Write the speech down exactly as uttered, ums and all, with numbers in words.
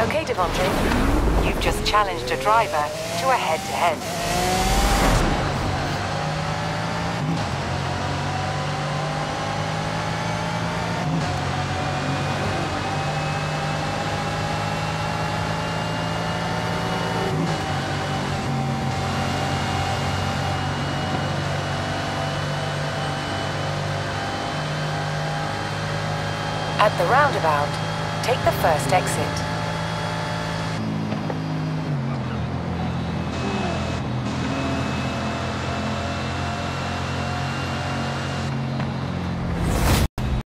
Okay, Devondre. You've just challenged a driver to a head-to-head. At the roundabout, take the first exit.